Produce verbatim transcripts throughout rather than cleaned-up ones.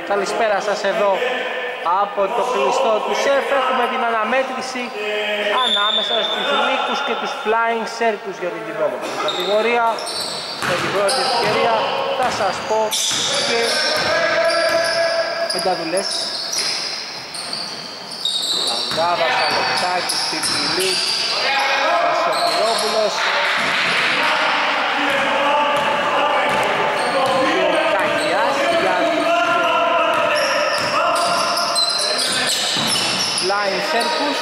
Καλησπέρα σας εδώ από το κλειστό του ΣΕΦ. Έχουμε την αναμέτρηση ανάμεσα στους Λύκους και τους Flying Circus για την development κατηγορία. Με την πρώτη ευκαιρία θα σας πω και πενταδουλές. Λαγκάβας, Αλεξάκης, Πιπιλής, Σοφυρόπουλος, Flying Circus.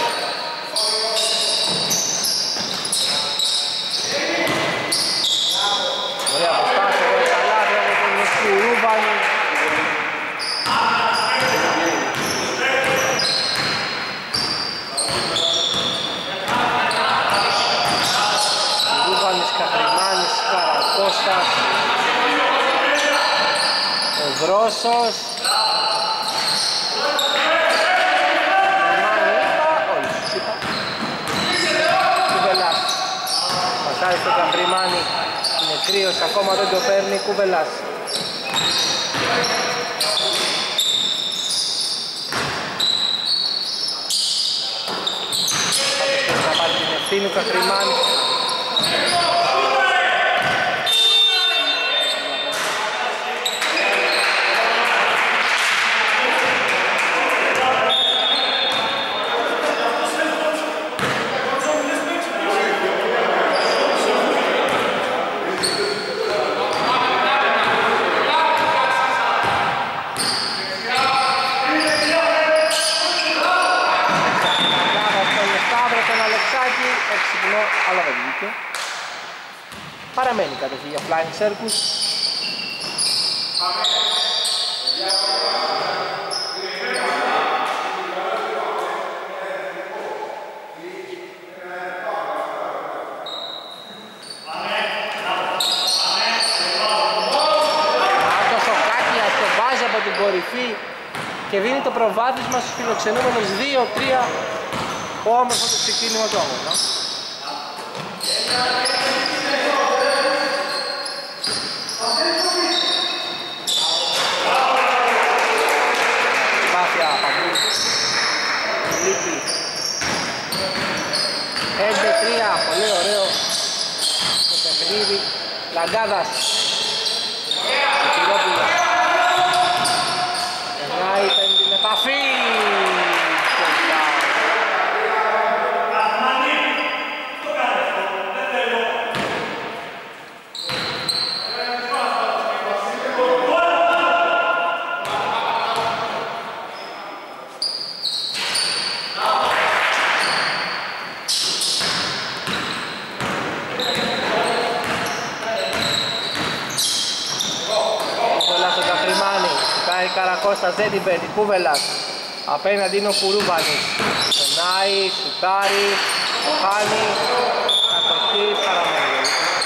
Ωραία προσπάθεια, ωραία καλά, βέβαια τον Κουρούβανη. Κουρούβανης, Καχρημάνης, Καρακώστας, ο Βρόσος. Πασάρι στο Καμπριμάνι, είναι κρύος, ακόμα δεν το παίρνει, Κουβελάς. Θα πάρει την ευθύνη ο Καμπριμάνι. Αλλά δεν βγήκε. Παραμένει κατοχή για Flying Circus. Άτος ο Κάκιας το βάζει από την κορυφή και δίνει το προβάδισμα στους φιλοξενούμενους δύο τρία. Όμορφο το ξεκίνημα του αγώνα. Πάθια παντού. Λίκη. πέντε τρία. Πολύ ωραίο το παιχνίδι. Λαγκάδας. Σωτηρόπουλος. Περνάει, παίρνει την επαφή. Καρακώστας δεν την παίρνει, Κούβελας. Απέναντι είναι ο Κουρούβανης. Περνάει, σουτάρει, χάνει, κατοχή, παραμένει.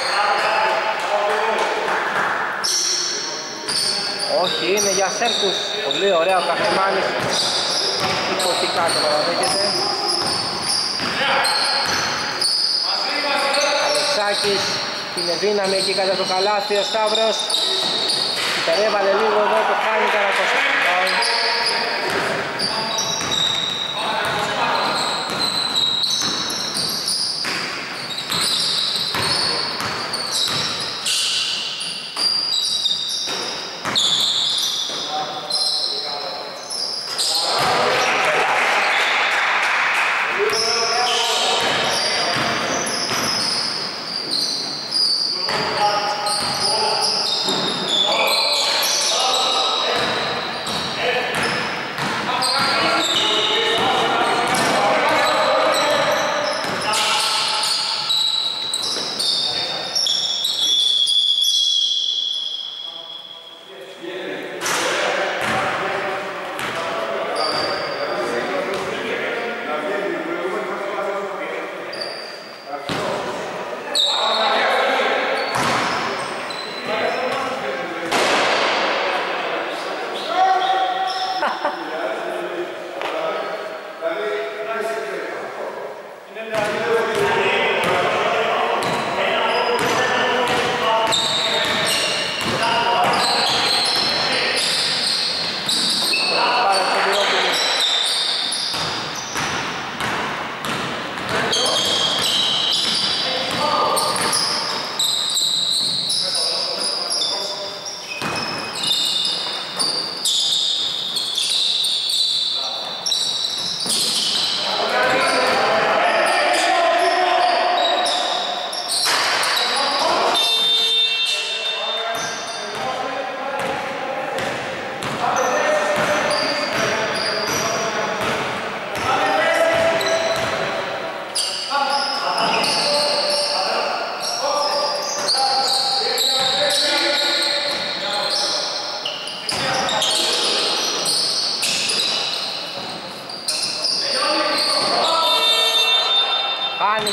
Όχι, είναι για Σέρκους. Πολύ ωραία ο Καχρημάνης. Υποτί κάτω παραδέχεται. Αλεξάκης, είναι δύναμη εκεί κατά το καλάθι ο Σταύρος. Περέβαλε λίγο εδώ, το χάνει Καρακώστας.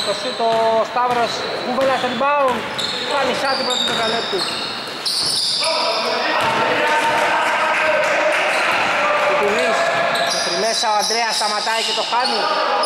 το σούτ ο Σταύρος, Κούβελας rebound, κάνει σάτι πρώτη δεκαλέπτου. Κουτουλής, μέχρι μέσα ο Ανδρέας σταματάει και το χάνει.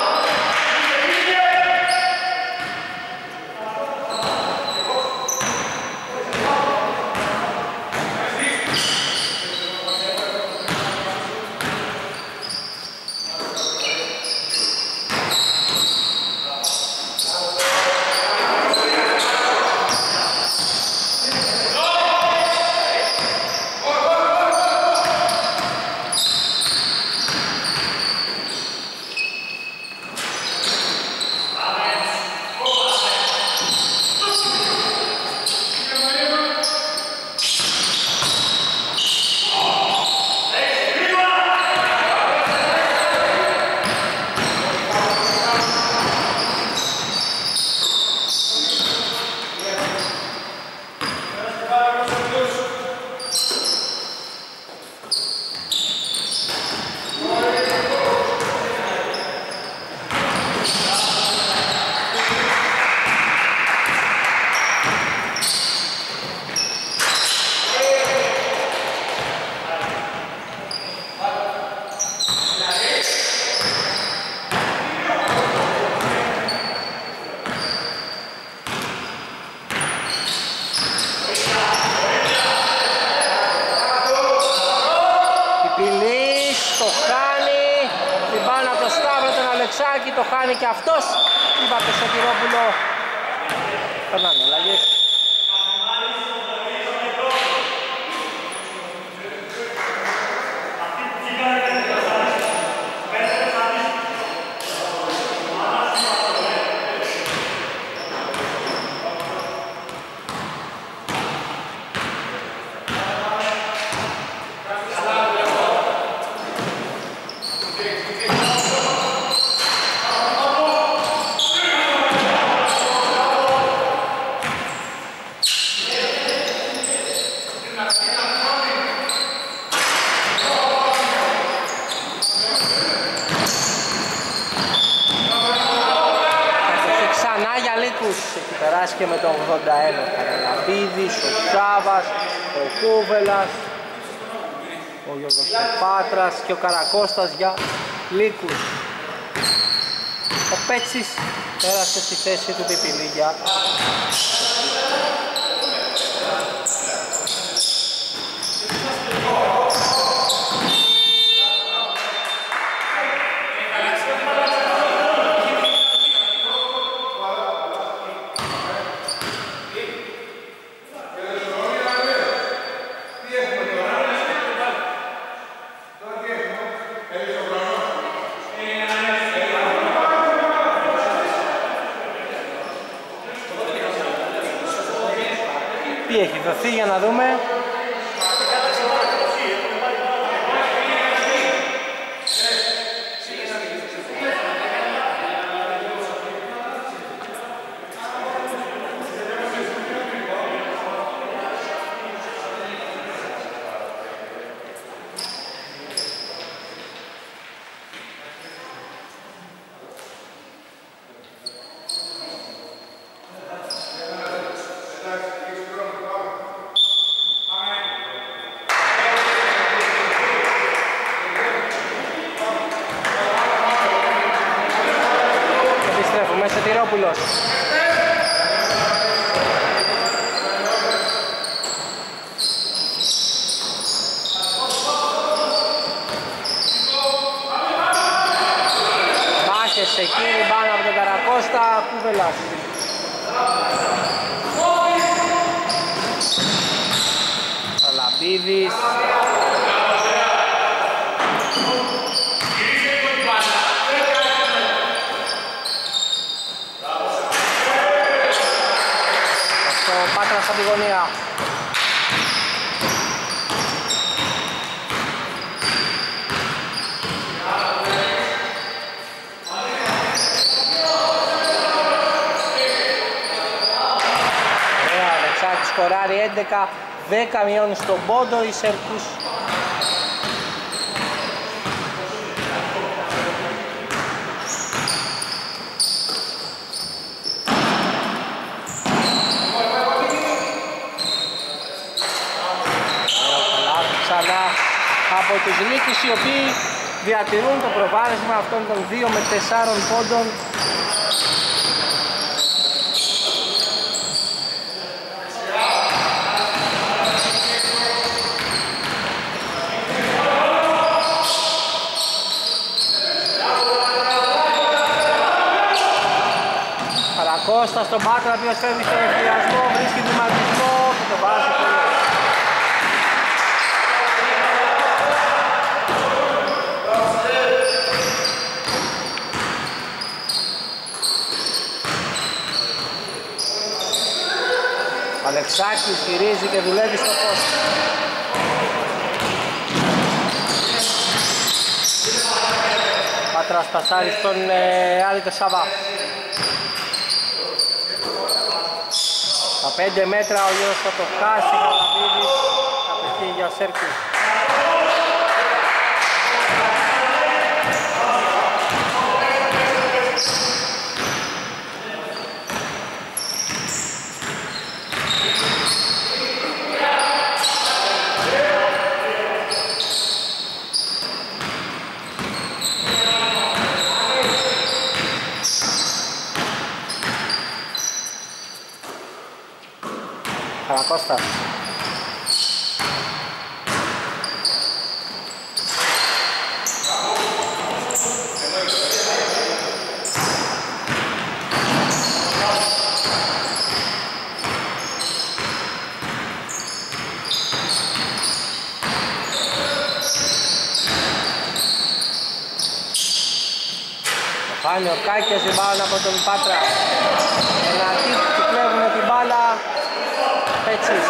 Το χάνει και αυτός, είπατε στο Σωτηρόπουλο. Περνάνε αλλαγές. Έχει περάσει και με το ογδόντα ένα ο Καραλαμπίδης, ο Σάβας, ο Κούβελας, ο Γιώργος Πάτρας και ο Καρακώστας για Λύκους. Ο Πέτσης πέρασε στη θέση του Πιπιλή για τι έχει δοθεί για να δούμε. Σωτηρόπουλος. Μάχες εκεί, πάνω από τον Καρακώστα, Κούβελας. Λαμπίδης. Πάτρας από τη γωνία. Ωραία, Αλεξάκης σκοράρει έντεκα δέκα, μειώνει στον πόντο οι Σέρκους. από τους Λύκους, οι οποίοι διατηρούν το προβάδισμα αυτών των δύο με τεσσάρων πόντων. Κώστα στον Πάτρα, ο οποίος φεύγει στον ευδιασμό, βρίσκει βηματισμό και το βάζει πολύ. Αλεξάκης γυρίζει και δουλεύει στο post. Πάτρας πασάρει στον ε, Άλη Τεσάβα. Τα πέντε μέτρα ο Γιώργος θα το χάσει, Καλαβίδης απευθύνει για Σέρκη. Καρακώστας. Φάνει ο Κάκιας την μπάλα από τον Πάτρα. Εναντί του κλέβουνε την μπάλα. Πέτσις.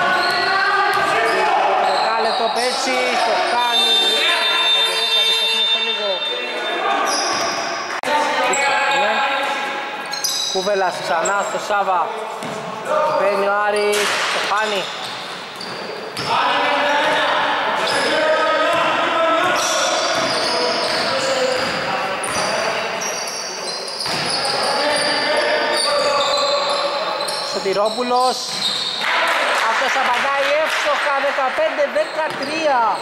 Το δεκάλεπτο Πέτσις, το κάνει. Κούβελας ξανά στο Σάβα. Παίρνει ο Άρης, το χάνει. Σωτηρόπουλος. Αυτός απαντάει εύστοχα, δεκαπέντε δεκατρία.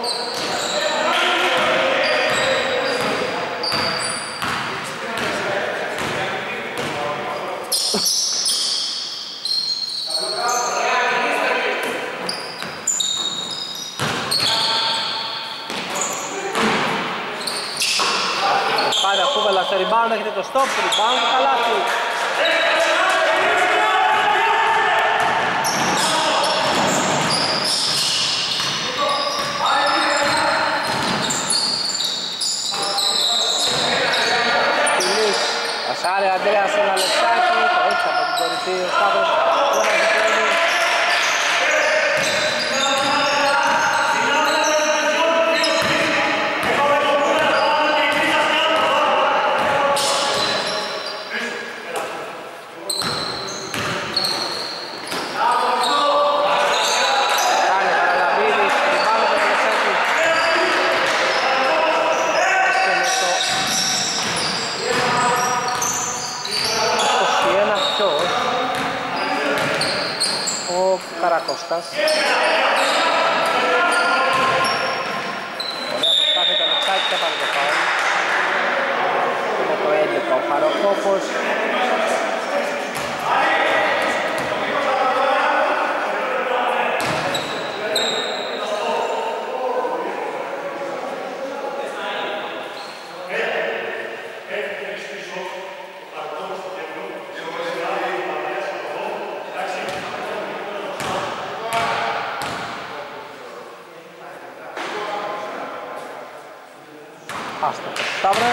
Πάντα Κούβελα στο rebound, έχετε το stop, rebound, το καλάθι. Πασάρε Αντρέας στον Αλεξάκη, το έτσι από την κορυφή ο Σταύρος τώρα δικαιώνει. Κάνει Καραλαβίδης, ριμπάουντ τον Αλεξάκη. Ο Καρακώστας. Ωραία προσπάθεια το Αλεξάκη και πάρει το φάουλ. Και με το έντεκα ο Χαροκόπος. Άστα το Σταύρος.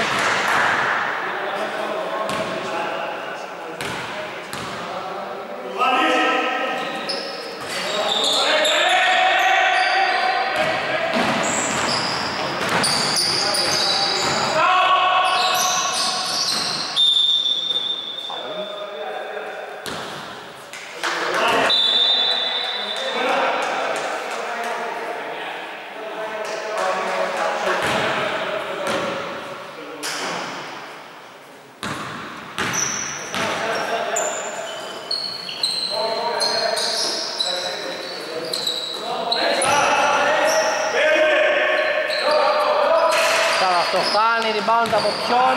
το χάνει, rebound από ποιον?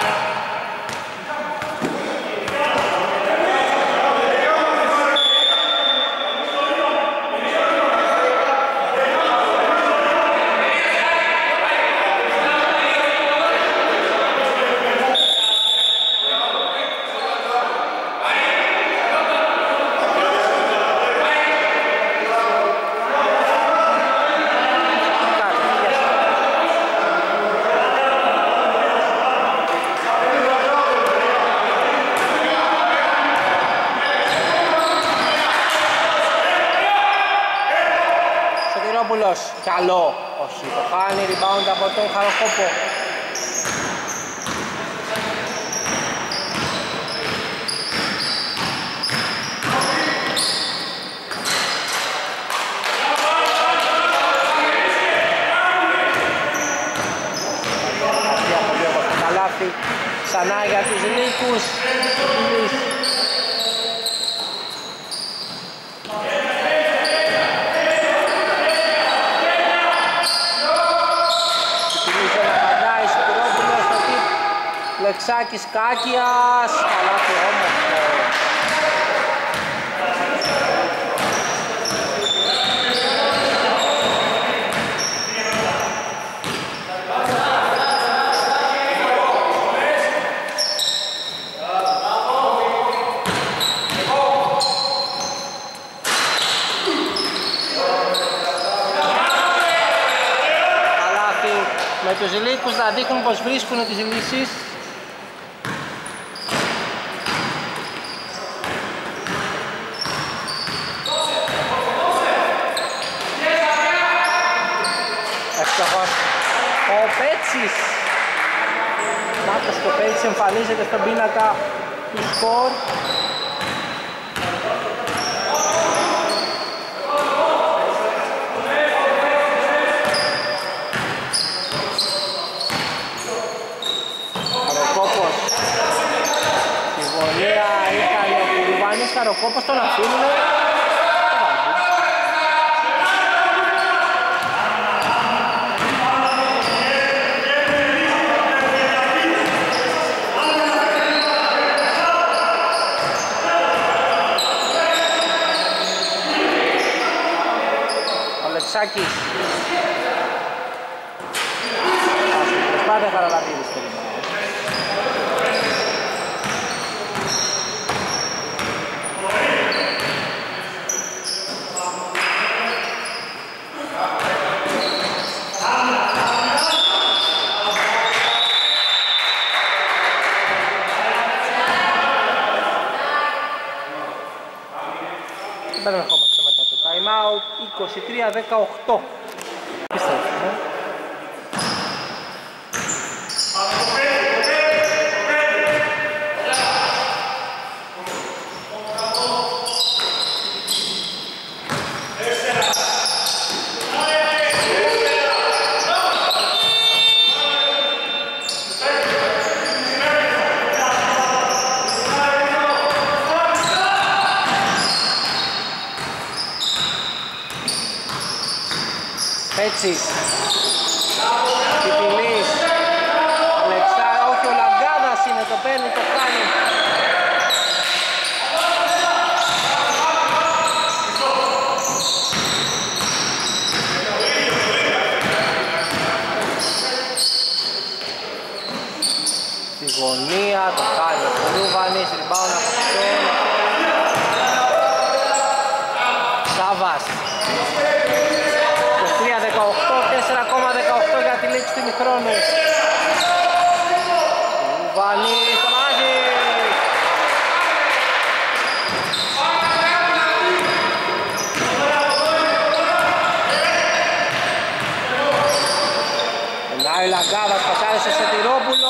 Καλό, όχι, το χάνει, rebound από τον Χαροκόπο. Καλάθι, ξανά για τους Λύκους. Λεξάκης Κάκιας, καλάθι όμορφο. Καλάθι με τους Λύκους να δείχνουν πως βρίσκουν τις λύσεις. Ο Πέτσης, Μάρκος Κοπέτσης εμφανίζεται στον πίνακα του σκορ. Χαροκόπος, στη γωνία ήταν ο Κουρουβάνης, Χαροκόπος τον αφήνουν. Σάκης. Προσπάθεια Χαραλαμπίδης το ρημάδι. Δεν ερχόμαστε μετά το time out. είκοσι τρία δεκαοκτώ. Επιστρέφουμε. Πέτσης, Κυπηλής, Αλεξά, όχι ο Λαγκάδας είναι, το παίρνει, το κάνει. Στη γωνία, το κάνει ο Κουρούβανης, rebound από αυτόν. Σάβας. τέσσερα κόμμα δεκαοκτώ για τη λήξη του ημιχρόνου. Βανί στο μάγι. Περνάει ο Λαγκάδας, πασάρει στο Σωτηρόπουλο.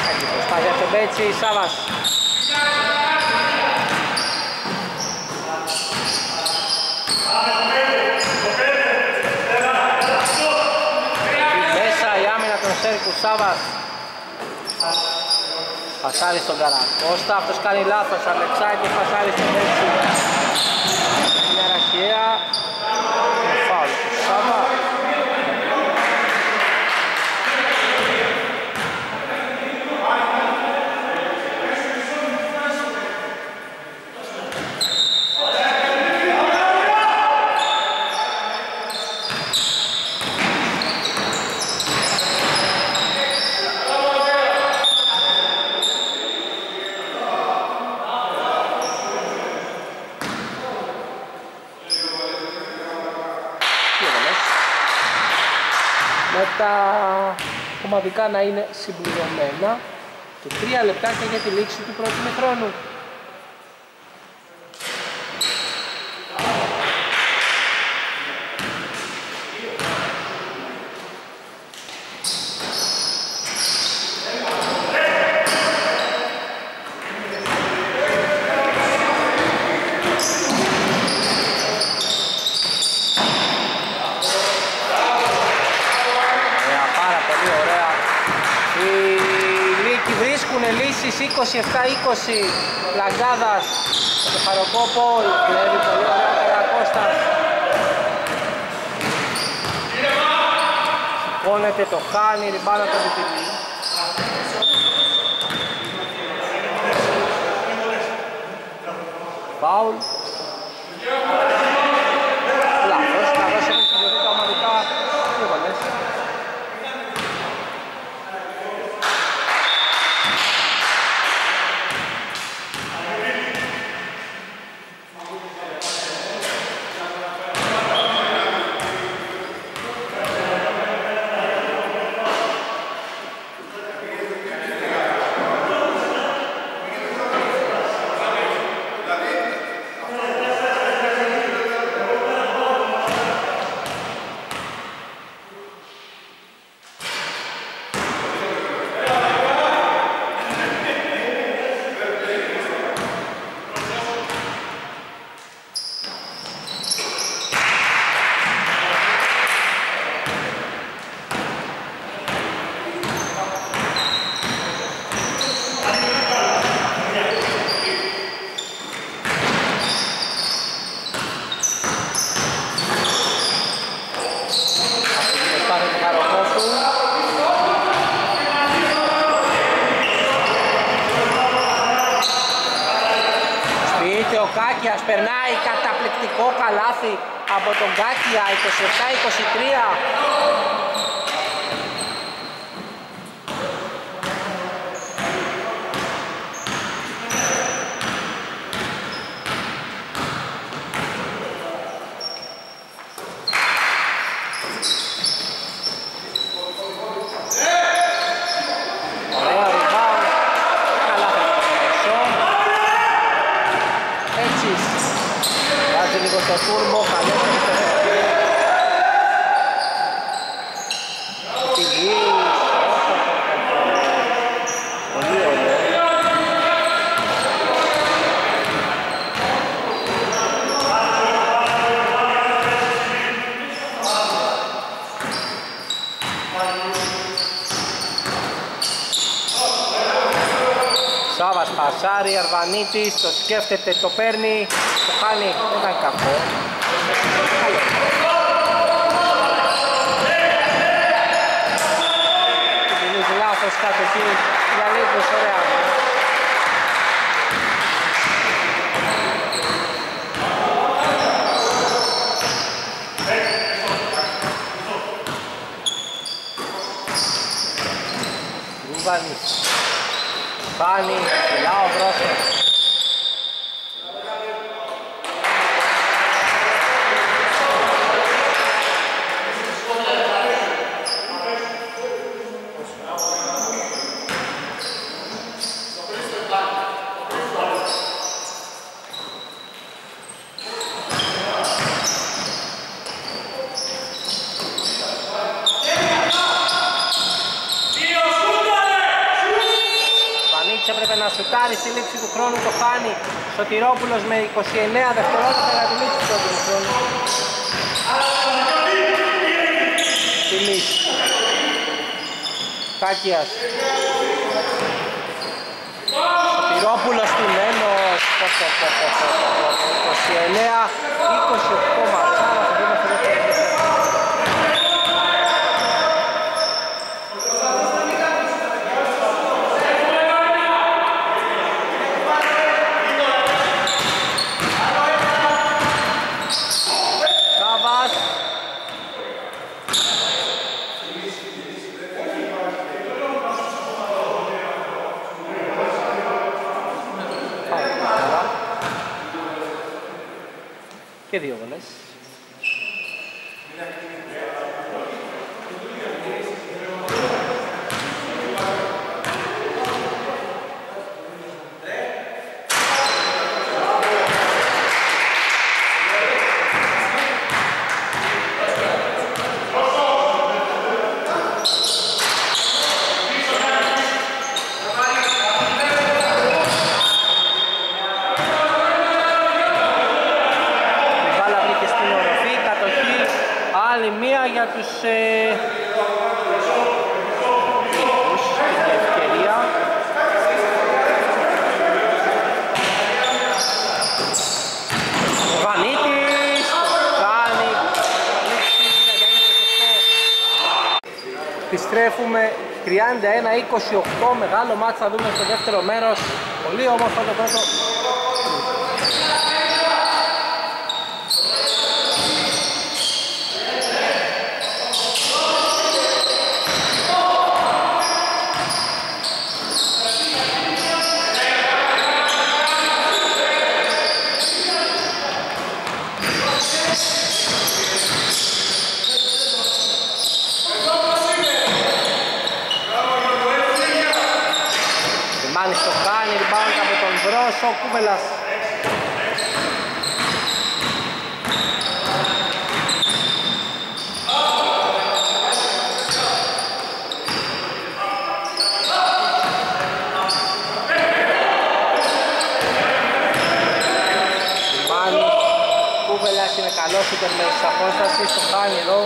Καλή προσπάθεια από τον Μπέτσι, Σάβας. Μέσα η άμυνα των Σέρκου, Σάβας. Πασάρι στον Καρακώστα, αυτός κάνει λάθος, Αλεξάκης πασάρι στον Μπέτσι. Μια ραχαία, φάουλ του Σάβα. Τα ομαδικά να είναι συμπληρωμένα και τρία λεπτάκια για τη λήξη του πρώτου ημιχρόνου. είκοσι επτά είκοσι Λαγκάδας με το Χαροκόπο, κλέβει πολύ ωραία ο Καρακώστας. Σηκώνεται, το χάνει, ριμπάνα το Βιτιλή. Φάουλ. Λάθος, καθώς έχουν συγκεκριθεί τα ομαδικά δύο βολές. Κάκιας περνάει, καταπληκτικό καλάθι από τον Κάκια, είκοσι επτά είκοσι τρία. Το τούρμπο, καλές πολύ ωραίο. Σάβας πασάρι, Αρβανίτης, το σκέφτεται, το παίρνει, το χάνει, δεν ήταν κακό. Κινείς λάθος κάτω εκεί, για λίγους ωραία. Ρούβανης. Πάνι, φυλάω μπρόσος. έπρεπε να σουτάρει στη λήξη του χρόνου, το χάνει. Σωτηρόπουλος με είκοσι εννέα δευτερόλεπτα για τη λήξη του πρώτου χρόνου. Τιμής. Τάκιας. Σωτηρόπουλος του Νένος. είκοσι εννέα είκοσι οκτώ ματσάρα, θα δούμε στο δεύτερο δεύτερο. Και δύο βολές. Για τους ε, Νίκους, την ευκαιρία. Ο Βανίτης κάνει επιστρέφουμε τριάντα ένα είκοσι οκτώ, μεγάλο μάτς θα δούμε στο δεύτερο μέρος. Πολύ όμορφο το πρώτο. Ο Κούβελας. Κούβελας είναι καλός είτε με απόσταση στο χάνει εδώ.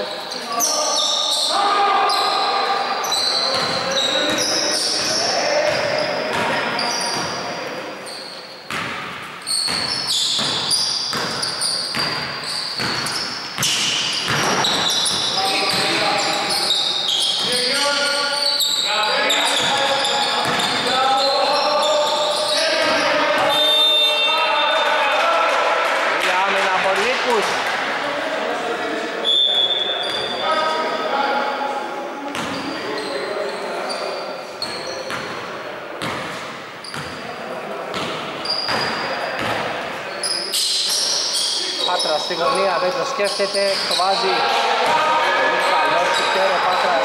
Πάτρας στη γωνία, δεν το σκέφτεται, το βάζει. Πολύ καλός σουτέρ ο Πάτρας.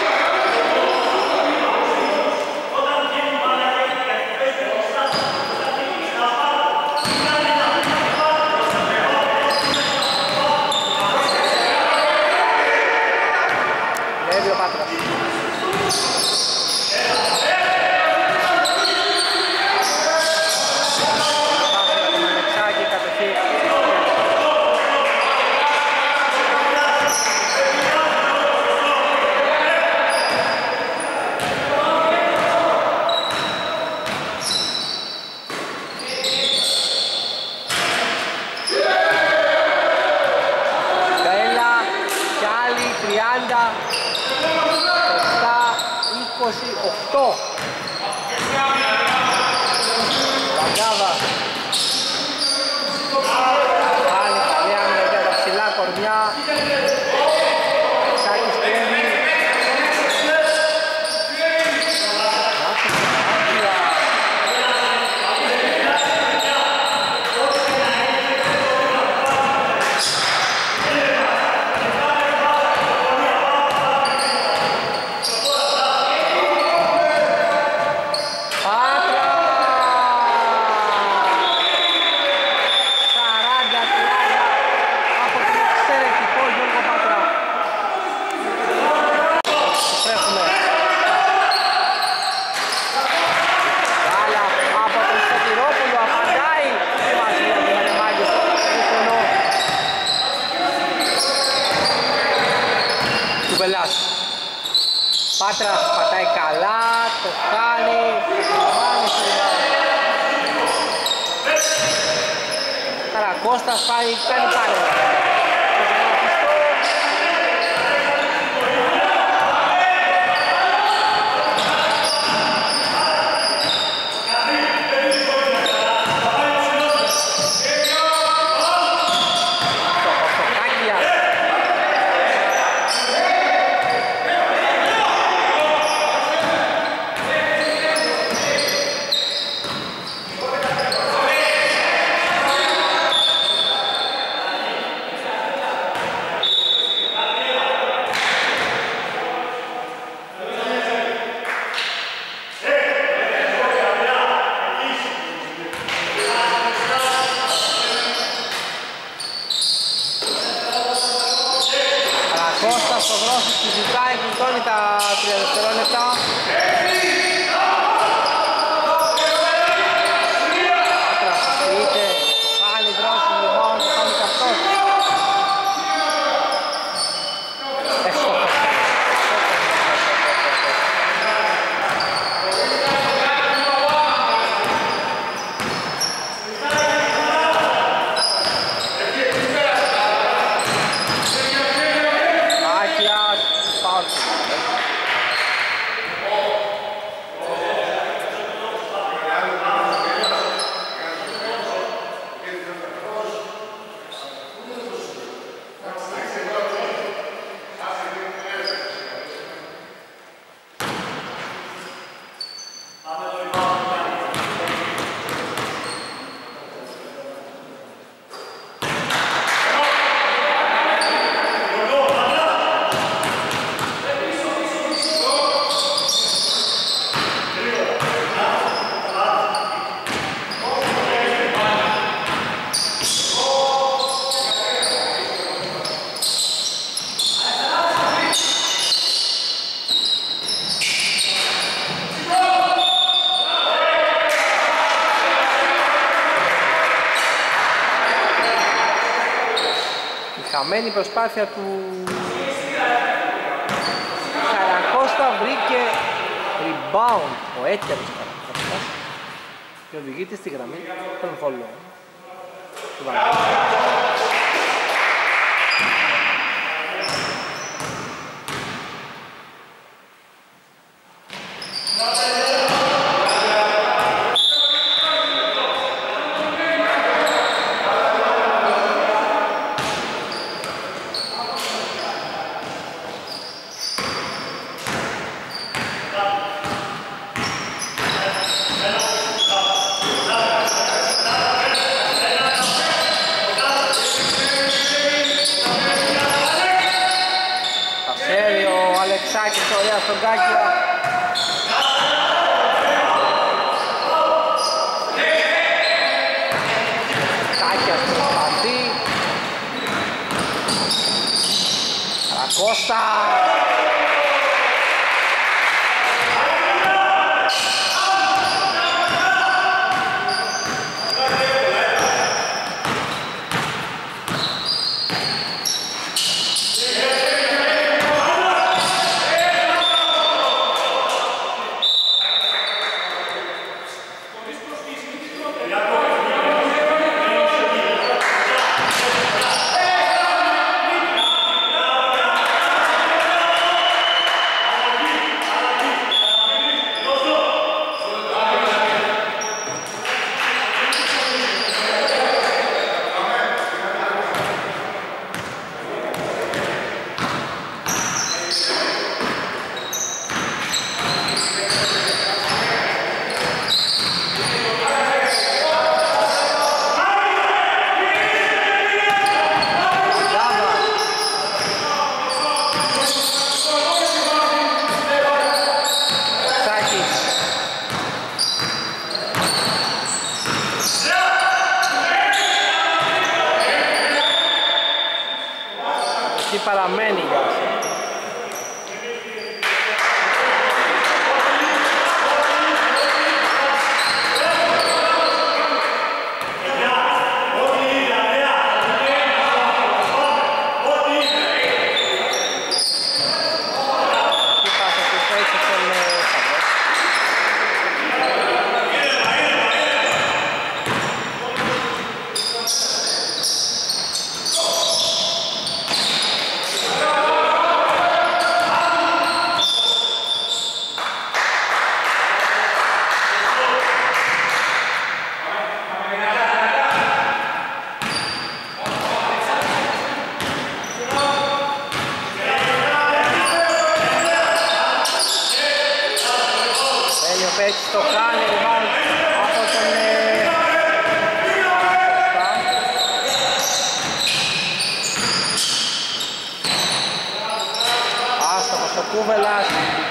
Λέβει ο Πάτρας. είκοσι οκτώ. Βαγκάβα. Πάλι καλή άμυνα για τα ψηλά κορμιά. Σάκης Κέμι. Πάτρας πατάει καλά, το χάνει, Καρακώστας πάει, κάνει πάλι. Χαμένη προσπάθεια του Καρακώστα, βρήκε rebound ο έτερος Καρακώστας και οδηγείται στη γραμμή των βολών του Βαγγέλη. Στον Κάκια. Κάκιας προσπαθεί. Καρακώστα. Παραμένει για αυτό. το κάνει rebound από τον άστοχος ο Κούβελας.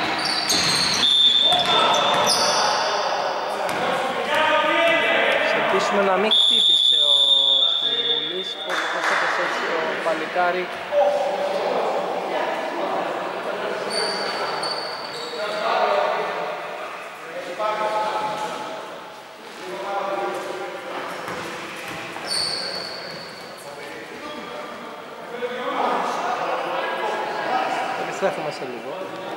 Ελπίσουμε να μην χτύπησε ο Στουρβούλης, πώς έπεσε έτσι το παλικάρι. Επιστρέφουμε σε λίγο.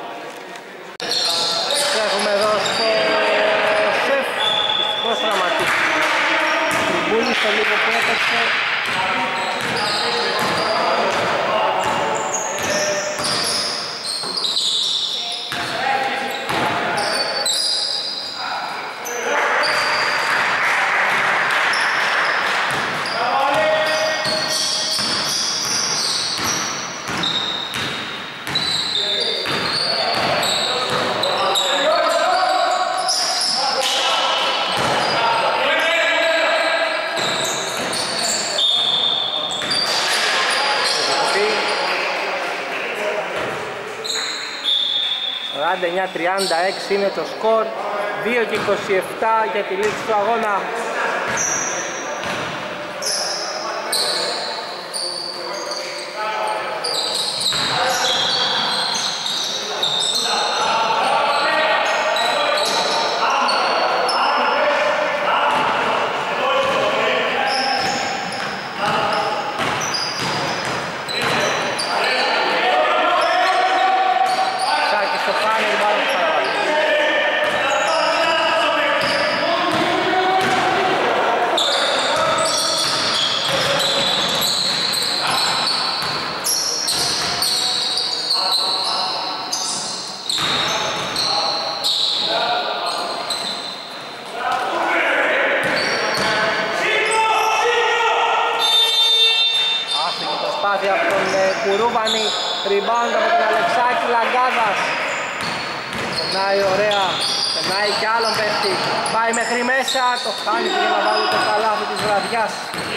Επιστρέφουμε εδώ στο σεφ, δυστυχώς τραυματίστηκε. Στουρβούλης στο λίγο που έπαιξε. σαράντα εννιά τριάντα έξι είναι το σκορ, δύο και είκοσι επτά για τη λήξη του αγώνα. Από τον Κουρούβανη, rebound από τον Αλεξάκη Λαγκάδας. Περνάει ωραία, περνάει κι άλλον παίχτη, πάει μέχρι μέσα, το χάνει για να βάλει το καλάθι της βραδιάς.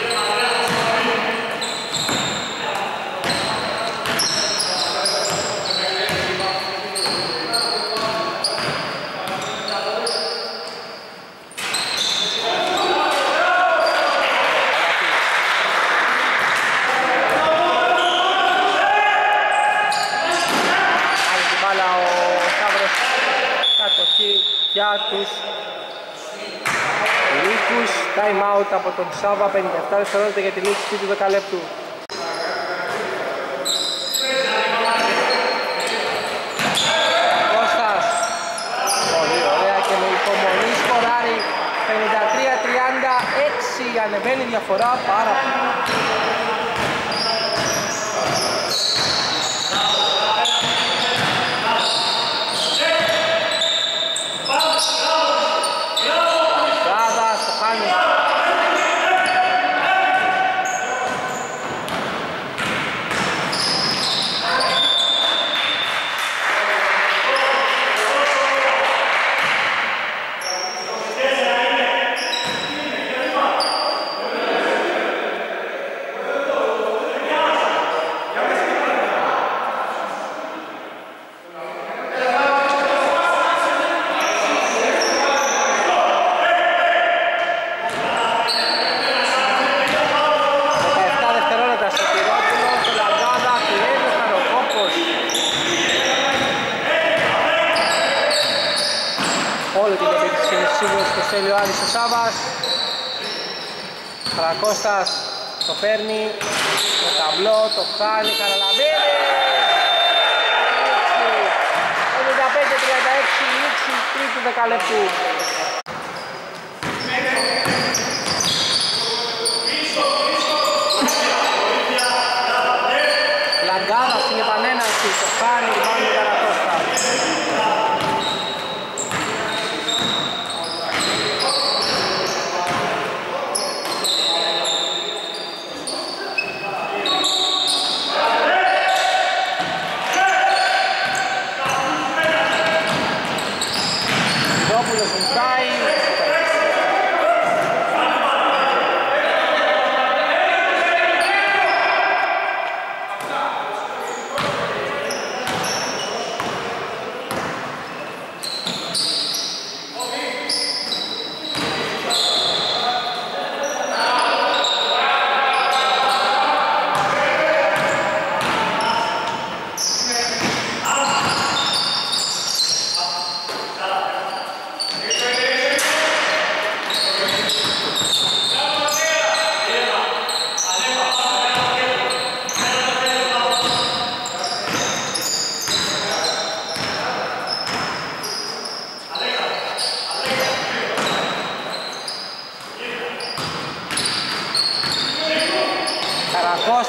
Για τους Λύκους, time out από τον Σάβα, πενήντα επτά δευτερόλεπτα για τη λήξη του δεκαλέπτου. Κώστας, πολύ ωραία και με υπομονή σκοράρει, πενήντα τρία τριάντα έξι, ανεβαίνει η διαφορά πάρα πολύ. Ο Άρης ο Σάβας, Χαρακώστας το παίρνει, το ταμπλό, το κάνει, Καραλαμπίδη, πενήντα πέντε τριάντα έξι, λήξη τρίτου δεκαλέπτου. Λαγκάδα στην επανέναρξη, το κάνει, πάνω Καρακώστα.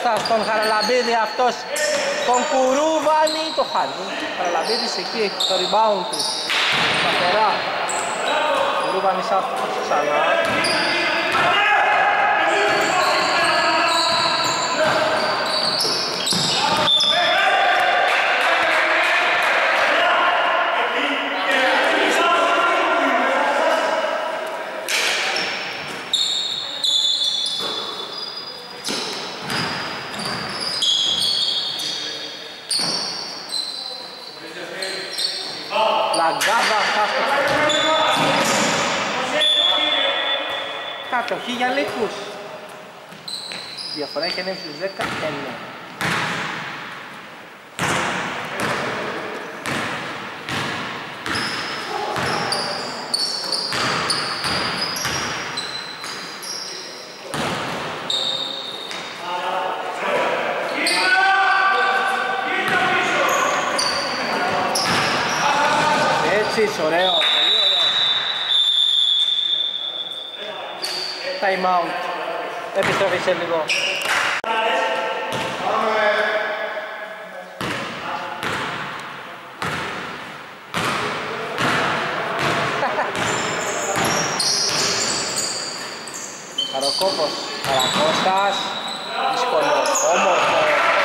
Καρακώστας τον Χαραλαμπίδη, αυτός τον Κουρούβανη, το χάνει. Χαραλαμπίδης εκεί έχει το rebound του. Σταθερά. Κουρούβανης αυτός ξανά. Κατοχή για Λύκους. Διαφορά έχει ανέβει στους δέκα εννέα. Έτσι, ωραίο. Time out. Επιστροφή σε λίγο. Καροκόπος, Καρακώστας, δύσκολο, όμορφο.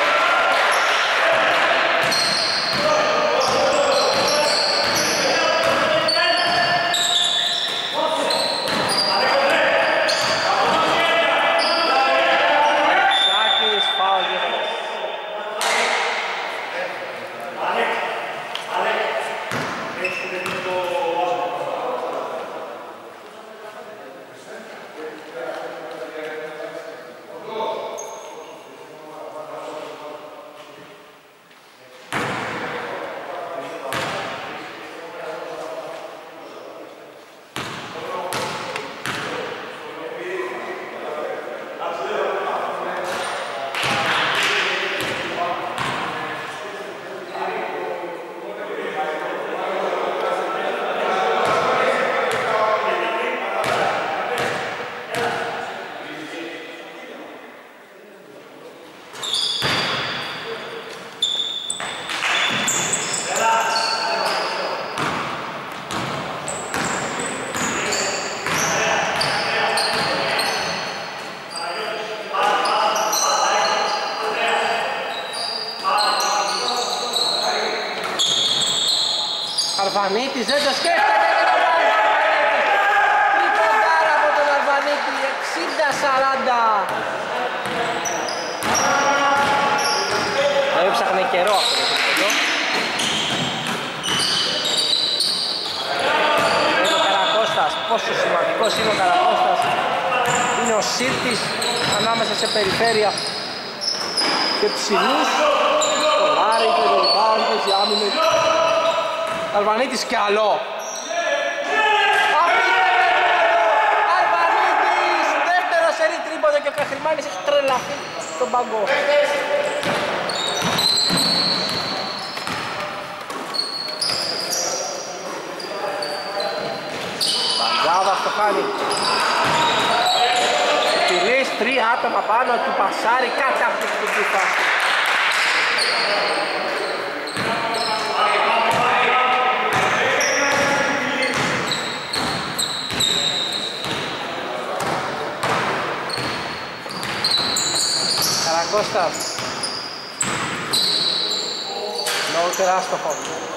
Αρβανίτης δεν το σκέφτεται και το βάλει ο Αρβανίτης. Τριποντάρα από τον Αρβανίτη, εξήντα σαράντα. Το έψαχνε καιρό αυτό το τρίποντο. Είναι ο Καρακώστας, πόσο σημαντικός είναι ο Καρακώστας. Είναι ο Σύρτης ανάμεσα σε περιφέρεια και ψηλούς. Το Λάρι και το rebound και οι άμυνες. Αλβανίτης κι άλλο. Αλβανίτης, δεύτερο σερί τρίποντο και ο Καχρημάνης έχει τρελαθεί στον παγκό. Παντζάβας το χάνει. Επιλύς τρία άτομα πάνω του, πασάρι, καταπληκτική φάση. Καρακώστας. Νωρίτερα άστοχο.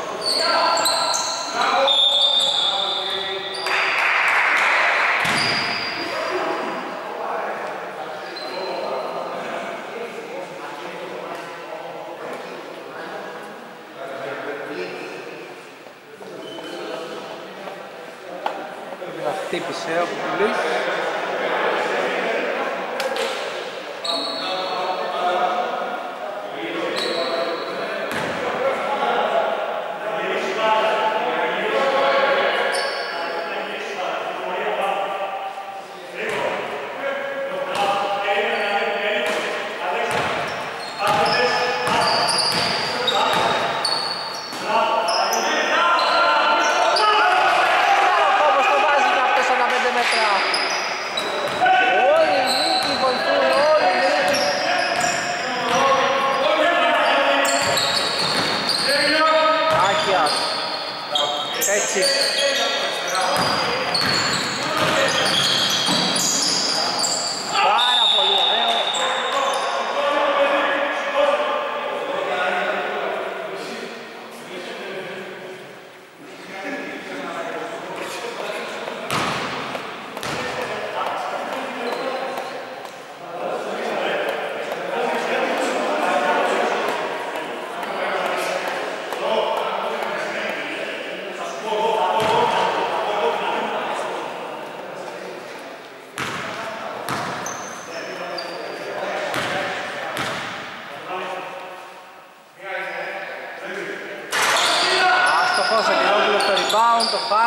Χτύπησε ο Πουλής.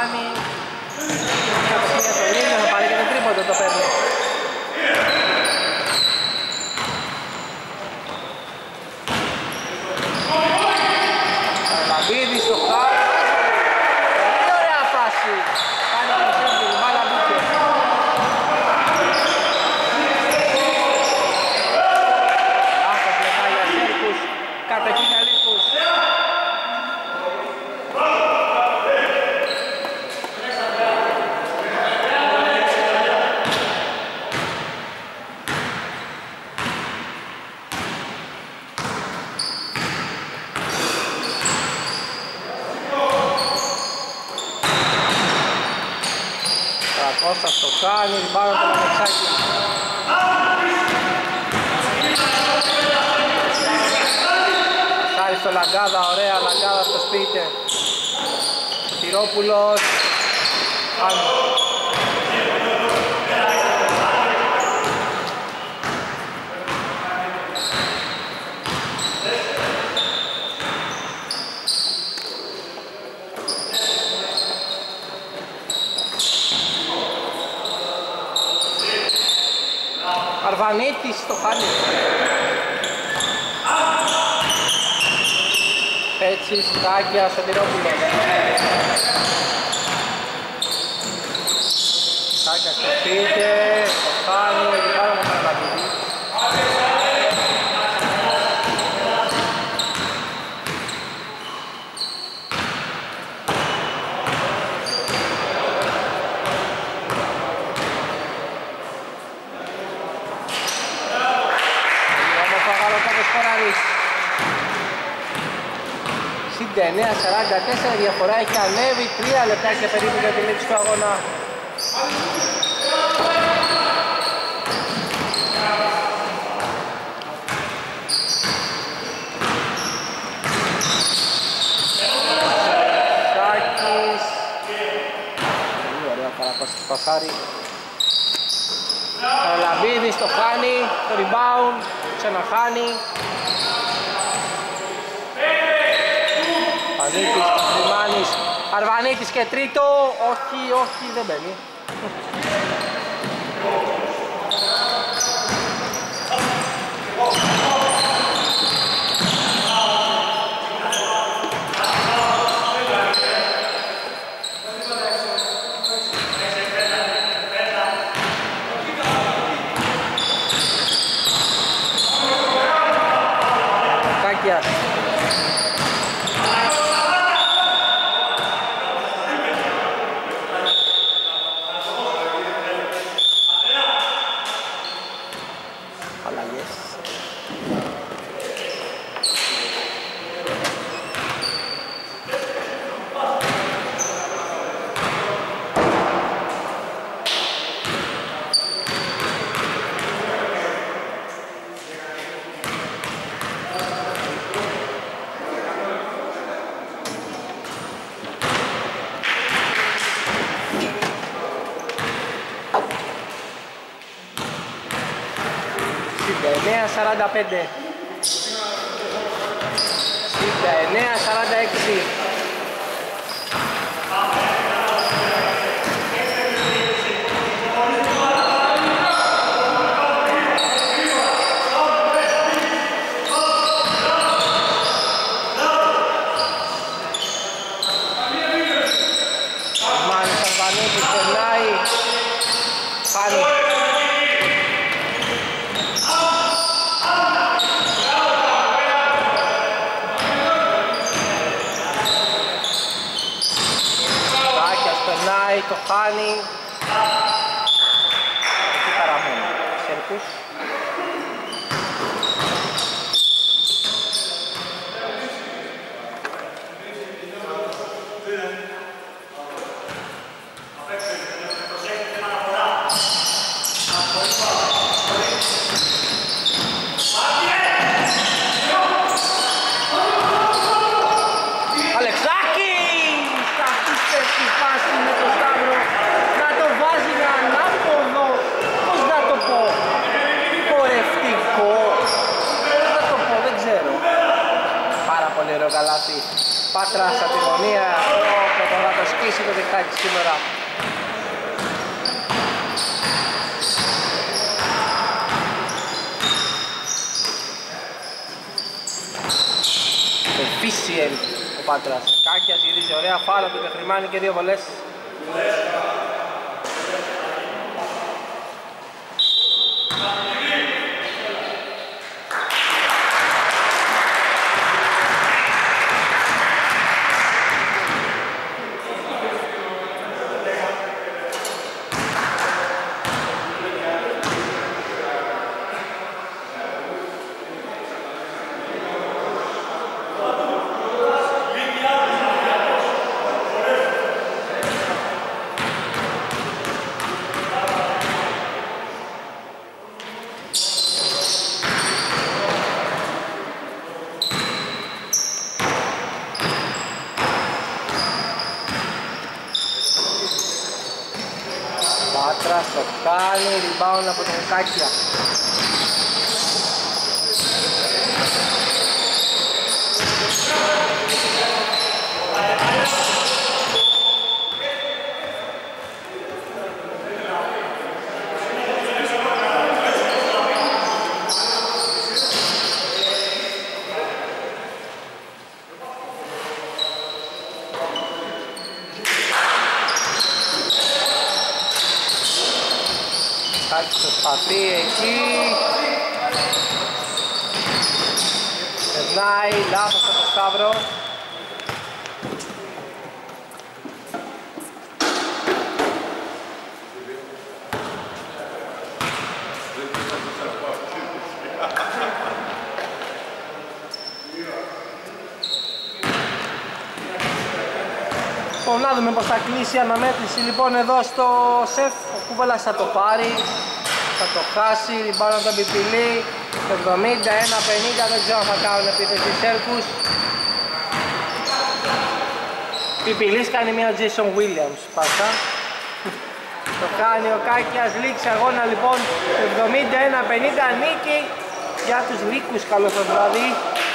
κάνει. Κατευθύνει στον ίδιο, θα πάρει και το τρίποντο, το παίρνει. Λαμπίδης στο χάρι. Πολύ ωραία φάση. Κάνει το σέντρο, η μπάλα μπήκε. Λάθος μετά για Σέρκους. Κατοχή για Λύκους. Κώστας το κάνει, ριμπάνω το Λαμεξάκι. Σάρι στο Λαγκάδα, ωραία Λαγκάδα στο σπίτι. Τυρόπουλος. Άνω. Αρβανίτης το χάνει. Έτσι, Στάκια, Σωτηρόπουλο. Στάκια στο σπίτι, το χάνει, εκεί πάνω με τον Αρβανίτη. εννέα σαράντα τέσσερα, η διαφορά έχει ανέβει, τρία λεπτάκια περίπου για τη λήξη του αγώνα. Σάκης. Πολύ ωραία παρακόση του Πασάρη. Λαμπίδης το χάνει, το rebound, ξαναχάνει. Αρβανίτης, Τριμάνης, Αρβανίτης και τρίτο, όχι, όχι, δεν μπαίνει. Κάκιας. εννέα σαράντα πέντε, εννέα σαράντα έξι. Μάνης Αρβανίτης περνάει, χάνει. Το χάνει. Εκεί παραμένει. Σέρκους. Κάκης σήμερα. Efficient ο Πάτρας. Κάκιας γυρίζει ωραία φάουλ του Πεχρημάνη και δύο βολές. Πάτρας το κάνει, rebound από τον Κάκια. Προσπαθεί εκεί. Περνάει, λάθος από το Σταύρο. Λοιπόν, να δούμε πως θα κλείσει η αναμέτρηση λοιπόν εδώ στο σεφ. Ο Κούβελας θα το πάρει. Θα το χάσει, rebound από τον Πιπιλή, εβδομήντα ένα πενήντα, δεν ξέρω αν θα κάνουν επίθεση Σέρκους. Πιπιλής κάνει μια Jason Williams, πάσα. Το κάνει ο Κάκιας, λήξει αγώνα λοιπόν, εβδομήντα ένα πενήντα, νίκη για τους Λύκους, καλό σας βράδυ.